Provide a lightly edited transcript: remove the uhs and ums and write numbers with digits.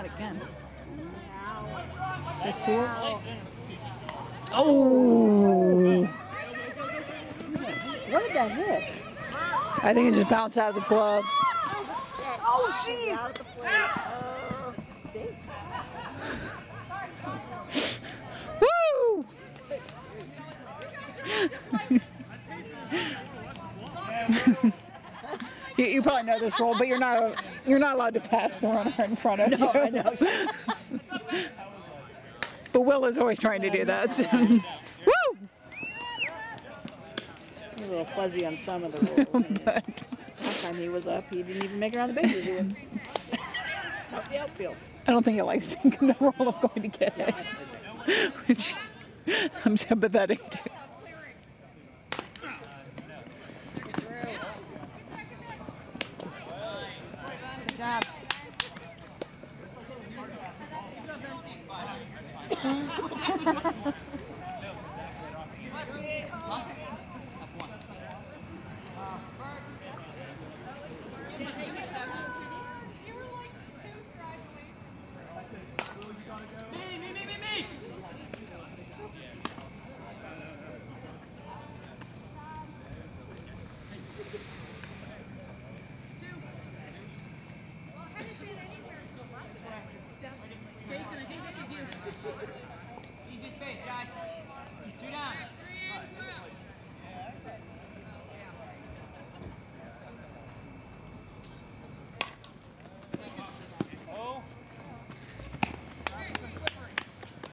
that again. Oh! What did that hit? I think it just bounced out of his glove. Oh, jeez! Woo! You probably know this rule, but you're not allowed to pass the runner in front of you. I know. But Will is always trying to do that. So. Woo! He's a little fuzzy on some of the rules. Last time he was up, he didn't even make it around the bases. He was out the outfield. I don't think he likes the role of going to get it, which I'm sympathetic to. Good job.